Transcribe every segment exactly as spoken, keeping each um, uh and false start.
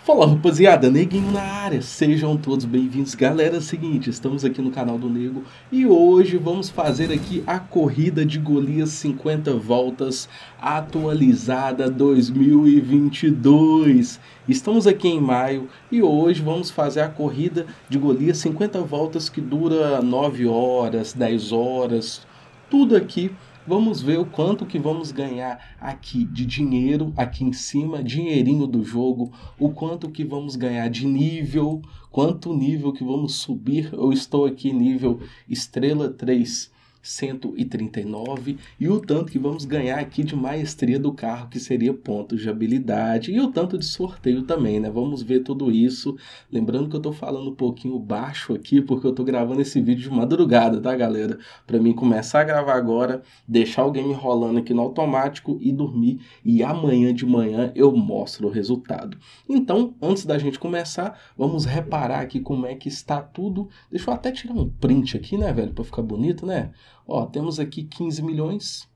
Fala rapaziada, Neguinho na área, sejam todos bem-vindos. Galera, é o seguinte, estamos aqui no canal do Nego e hoje vamos fazer aqui a corrida de Golias cinquenta voltas atualizada dois mil e vinte e dois. Estamos aqui em maio e hoje vamos fazer a corrida de Golias cinquenta voltas que dura nove horas, dez horas, tudo aqui. Vamos ver o quanto que vamos ganhar aqui de dinheiro, aqui em cima, dinheirinho do jogo, o quanto que vamos ganhar de nível, quanto nível que vamos subir. Eu estou aqui nível estrela três, cento e trinta e nove, e o tanto que vamos ganhar aqui de maestria do carro, que seria pontos de habilidade, e o tanto de sorteio também, né? Vamos ver tudo isso. Lembrando que eu tô falando um pouquinho baixo aqui, porque eu tô gravando esse vídeo de madrugada, tá, galera? Pra mim começar a gravar agora, deixar o game rolando aqui no automático e dormir, e amanhã de manhã eu mostro o resultado. Então, antes da gente começar, vamos reparar aqui como é que está tudo. Deixa eu até tirar um print aqui, né, velho, pra ficar bonito, né? Ó, temos aqui quinze milhões,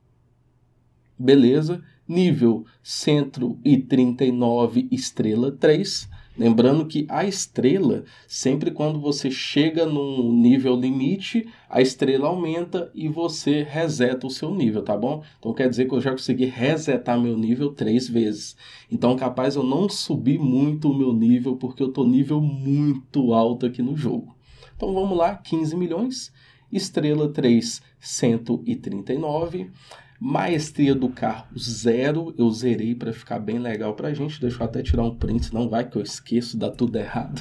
beleza, nível cento e trinta e nove, estrela três, lembrando que a estrela, sempre quando você chega num nível limite, a estrela aumenta e você reseta o seu nível, tá bom? Então quer dizer que eu já consegui resetar meu nível três vezes, então capaz eu não subir muito o meu nível, porque eu tô nível muito alto aqui no jogo. Então vamos lá, quinze milhões, estrela três, cento e trinta e nove, maestria do carro zero, eu zerei para ficar bem legal pra gente. Deixa eu até tirar um print, não vai que eu esqueço, dá tudo errado.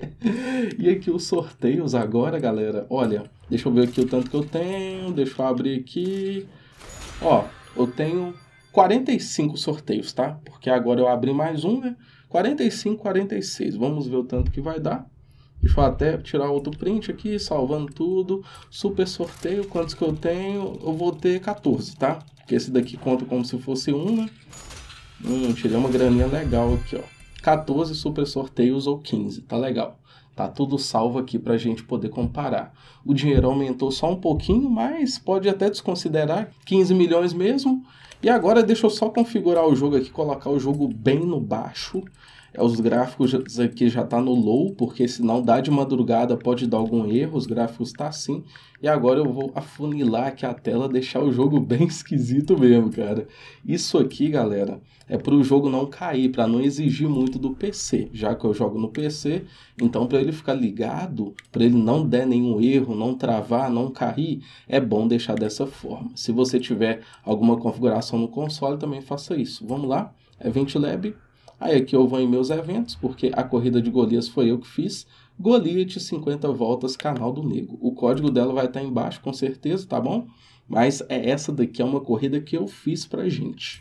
E aqui os sorteios agora, galera, olha, deixa eu ver aqui o tanto que eu tenho, deixa eu abrir aqui, ó, eu tenho quarenta e cinco sorteios, tá? Porque agora eu abri mais um, né? quarenta e cinco, quarenta e seis, vamos ver o tanto que vai dar. Deixa eu até tirar outro print aqui, salvando tudo. Super sorteio, quantos que eu tenho? Eu vou ter quatorze, tá? Porque esse daqui conta como se fosse um, né? Hum, tirei uma graninha legal aqui, ó. quatorze super sorteios ou quinze, tá legal. Tá tudo salvo aqui pra gente poder comparar. O dinheiro aumentou só um pouquinho, mas pode até desconsiderar. quinze milhões mesmo. E agora deixa eu só configurar o jogo aqui, colocar o jogo bem no baixo. É, os gráficos aqui já tá no low, porque senão dá de madrugada, pode dar algum erro, os gráficos tá assim. E agora eu vou afunilar aqui a tela, deixar o jogo bem esquisito mesmo, cara. Isso aqui, galera, é para o jogo não cair, para não exigir muito do P C, já que eu jogo no P C, então para ele ficar ligado, para ele não der nenhum erro, não travar, não cair, é bom deixar dessa forma. Se você tiver alguma configuração no console, também faça isso. Vamos lá, Event Lab. Aí aqui eu vou em meus eventos, porque a corrida de Golias foi eu que fiz. Goliath cinquenta voltas, canal do Nego. O código dela vai estar embaixo com certeza, tá bom? Mas é essa daqui, é uma corrida que eu fiz pra gente.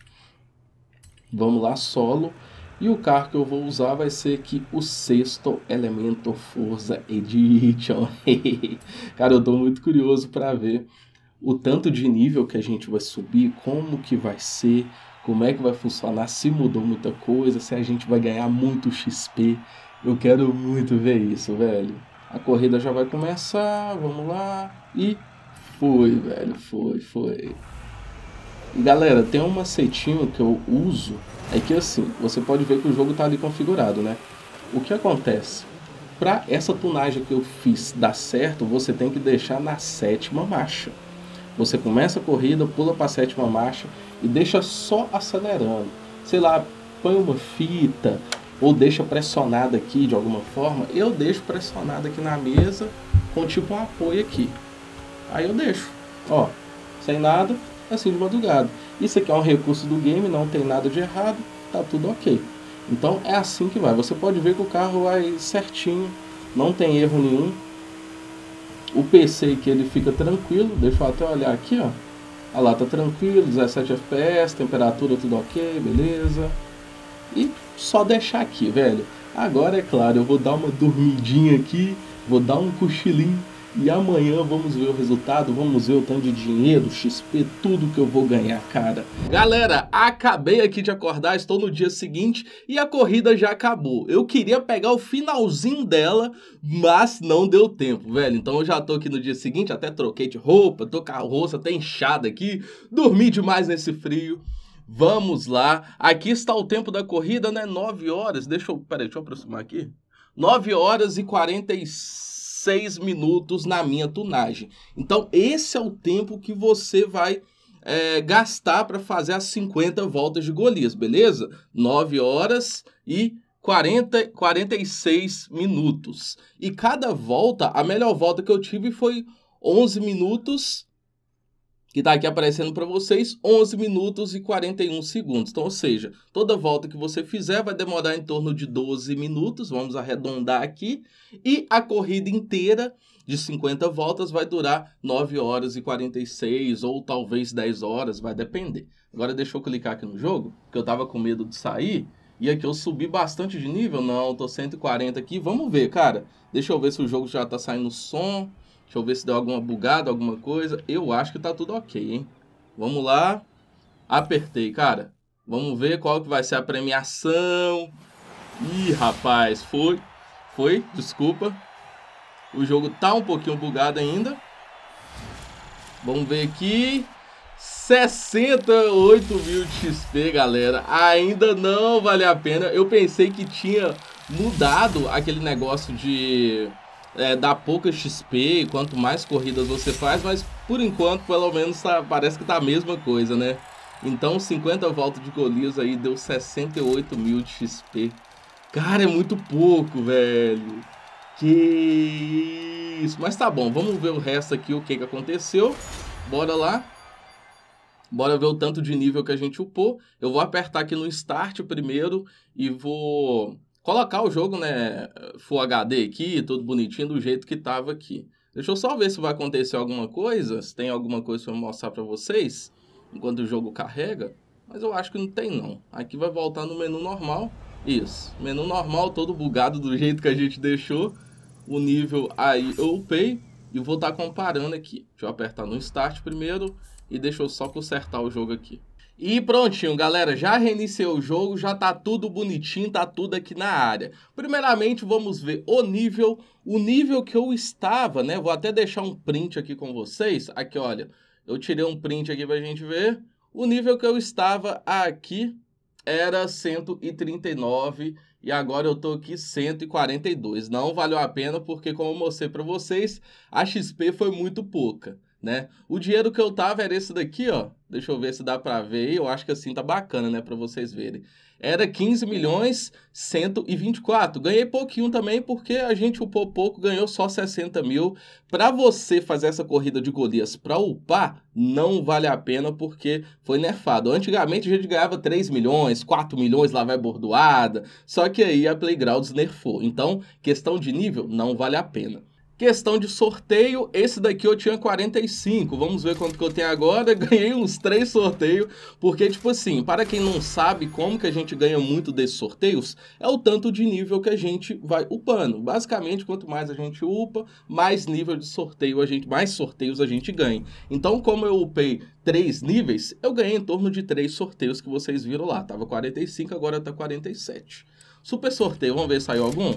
Vamos lá, solo. E o carro que eu vou usar vai ser aqui o sexto Elemento Forza Edition. Cara, eu tô muito curioso para ver o tanto de nível que a gente vai subir, como que vai ser, como é que vai funcionar, se mudou muita coisa, se a gente vai ganhar muito X P. Eu quero muito ver isso, velho. A corrida já vai começar, vamos lá. E foi, velho, foi, foi. E galera, tem um macetinho que eu uso, é que assim, você pode ver que o jogo tá ali configurado, né? O que acontece? Para essa tunagem que eu fiz dar certo, você tem que deixar na sétima marcha. Você começa a corrida, pula para a sétima marcha e deixa só acelerando. Sei lá, põe uma fita ou deixa pressionada aqui de alguma forma. Eu deixo pressionada aqui na mesa com tipo um apoio aqui. Aí eu deixo, ó, sem nada, assim de madrugada. Isso aqui é um recurso do game, não tem nada de errado, tá tudo ok. Então é assim que vai. Você pode ver que o carro vai certinho, não tem erro nenhum. O P C que ele fica tranquilo, deixa eu até olhar aqui, ó. Olha lá, tá tranquilo, dezessete F P S, temperatura tudo ok, beleza. E só deixar aqui, velho. Agora, é claro, eu vou dar uma dormidinha aqui, vou dar um cochilinho. E amanhã vamos ver o resultado, vamos ver o tanto de dinheiro, X P, tudo que eu vou ganhar, cara. Galera, acabei aqui de acordar, estou no dia seguinte e a corrida já acabou. Eu queria pegar o finalzinho dela, mas não deu tempo, velho. Então eu já tô aqui no dia seguinte, até troquei de roupa, tô com a roça até inchada aqui, dormi demais nesse frio. Vamos lá. Aqui está o tempo da corrida, né? nove horas. Deixa eu... Peraí, deixa eu aproximar aqui. nove horas e quarenta e seis minutos na minha tunagem. Então, esse é o tempo que você vai é, gastar para fazer as cinquenta voltas de Golias, beleza? nove horas e quarenta, quarenta e seis minutos. E cada volta, a melhor volta que eu tive foi onze minutos, que tá aqui aparecendo para vocês, onze minutos e quarenta e um segundos. Então, ou seja, toda volta que você fizer vai demorar em torno de doze minutos, vamos arredondar aqui, e a corrida inteira de cinquenta voltas vai durar nove horas e quarenta e seis, ou talvez dez horas, vai depender. Agora deixa eu clicar aqui no jogo, porque eu tava com medo de sair, e aqui eu subi bastante de nível, não, tô cento e quarenta aqui, vamos ver, cara. Deixa eu ver se o jogo já tá saindo som. Deixa eu ver se deu alguma bugada, alguma coisa. Eu acho que tá tudo ok, hein? Vamos lá. Apertei, cara. Vamos ver qual que vai ser a premiação. Ih, rapaz, foi. Foi, desculpa. O jogo tá um pouquinho bugado ainda. Vamos ver aqui. sessenta e oito mil de X P, galera. Ainda não vale a pena. Eu pensei que tinha mudado aquele negócio de... É, dá pouca X P, quanto mais corridas você faz, mas por enquanto, pelo menos, tá, parece que tá a mesma coisa, né? Então, cinquenta voltas de Golias aí deu sessenta e oito mil de X P. Cara, é muito pouco, velho. Que isso. Mas tá bom, vamos ver o resto aqui, o que que aconteceu. Bora lá. Bora ver o tanto de nível que a gente upou. Eu vou apertar aqui no Start primeiro e vou... colocar o jogo, né, Full H D aqui, tudo bonitinho, do jeito que tava aqui. Deixa eu só ver se vai acontecer alguma coisa, se tem alguma coisa para mostrar para vocês, enquanto o jogo carrega, mas eu acho que não tem não. Aqui vai voltar no menu normal, isso, menu normal, todo bugado do jeito que a gente deixou, o nível aí eu upei, e vou estar comparando aqui. Deixa eu apertar no Start primeiro, e deixa eu só consertar o jogo aqui. E prontinho, galera, já reiniciei o jogo, já tá tudo bonitinho, tá tudo aqui na área. Primeiramente, vamos ver o nível, o nível que eu estava, né? Vou até deixar um print aqui com vocês. Aqui, olha, eu tirei um print aqui pra gente ver. O nível que eu estava aqui era cento e trinta e nove e agora eu tô aqui cento e quarenta e dois. Não valeu a pena porque, como eu mostrei pra vocês, a X P foi muito pouca, né? O dinheiro que eu tava era esse daqui, ó. Deixa eu ver se dá pra ver. Eu acho que assim tá bacana, né? Pra vocês verem. Era quinze milhões cento e vinte e quatro. Ganhei pouquinho também porque a gente upou pouco, ganhou só sessenta mil. Pra você fazer essa corrida de Golias pra upar, não vale a pena porque foi nerfado. Antigamente a gente ganhava três milhões, quatro milhões, lá vai bordoada. Só que aí a Playgrounds nerfou. Então, questão de nível, não vale a pena. Questão de sorteio, esse daqui eu tinha quarenta e cinco, vamos ver quanto que eu tenho agora, ganhei uns três sorteios, porque tipo assim, para quem não sabe como que a gente ganha muito desses sorteios, é o tanto de nível que a gente vai upando. Basicamente, quanto mais a gente upa, mais nível de sorteio a gente, mais sorteios a gente ganha. Então, como eu upei três níveis, eu ganhei em torno de três sorteios que vocês viram lá, tava quarenta e cinco, agora tá quarenta e sete. Super sorteio, vamos ver se saiu algum?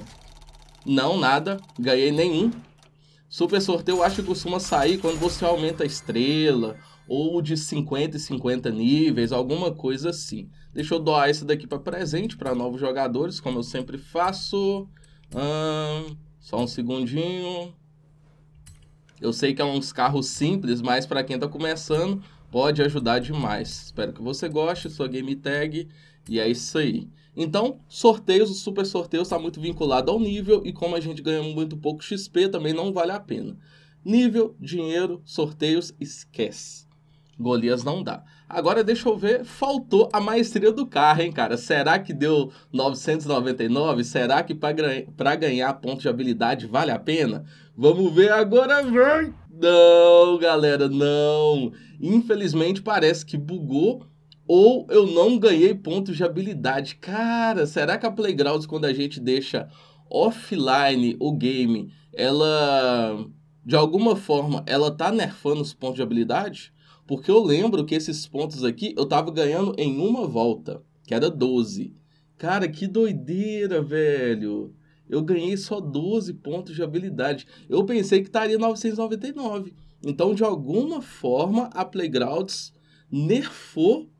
Não, nada, ganhei nenhum. Super sorteio eu acho que costuma sair quando você aumenta a estrela, ou de cinquenta e cinquenta níveis, alguma coisa assim. Deixa eu doar esse daqui para presente, para novos jogadores, como eu sempre faço. Hum, só um segundinho. Eu sei que é uns carros simples, mas para quem está começando, pode ajudar demais. Espero que você goste, sua game tag, e é isso aí. Então, sorteios, o super sorteio está muito vinculado ao nível e como a gente ganha muito pouco X P, também não vale a pena. Nível, dinheiro, sorteios, esquece. Golias não dá. Agora deixa eu ver, faltou a maestria do carro, hein, cara? Será que deu novecentos e noventa e nove? Será que para ganhar ponto de habilidade vale a pena? Vamos ver agora, vem! Não, galera, não. Infelizmente parece que bugou. Ou eu não ganhei pontos de habilidade. Cara, será que a Playgrounds, quando a gente deixa offline o game, ela, de alguma forma, ela tá nerfando os pontos de habilidade? Porque eu lembro que esses pontos aqui, eu tava ganhando em uma volta, que era doze. Cara, que doideira, velho. Eu ganhei só doze pontos de habilidade. Eu pensei que estaria novecentos e noventa e nove. Então, de alguma forma, a Playgrounds nerfou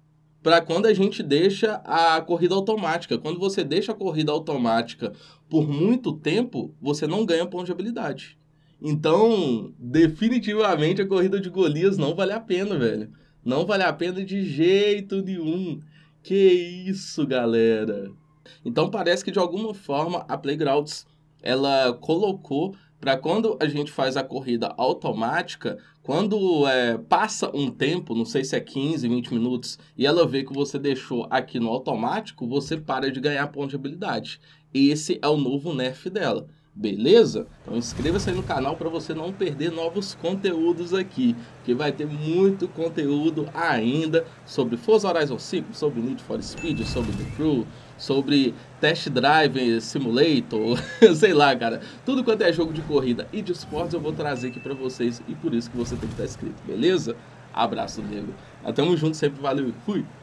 para quando a gente deixa a corrida automática. Quando você deixa a corrida automática por muito tempo, você não ganha ponto de habilidade. Então, definitivamente a corrida de Golias não vale a pena, velho. Não vale a pena de jeito nenhum. Que isso, galera. Então parece que de alguma forma a Playgrounds ela colocou para quando a gente faz a corrida automática, quando é, passa um tempo, não sei se é quinze, vinte minutos, e ela vê que você deixou aqui no automático, você para de ganhar ponto de habilidade. Esse é o novo nerf dela. Beleza? Então inscreva-se aí no canal para você não perder novos conteúdos aqui, que vai ter muito conteúdo ainda sobre Forza Horizon cinco, sobre Need for Speed, sobre The Crew, sobre Test Drive Simulator, sei lá, cara. Tudo quanto é jogo de corrida e de esportes eu vou trazer aqui para vocês e por isso que você tem que estar inscrito, beleza? Abraço, nego. Tamo junto sempre, valeu e fui!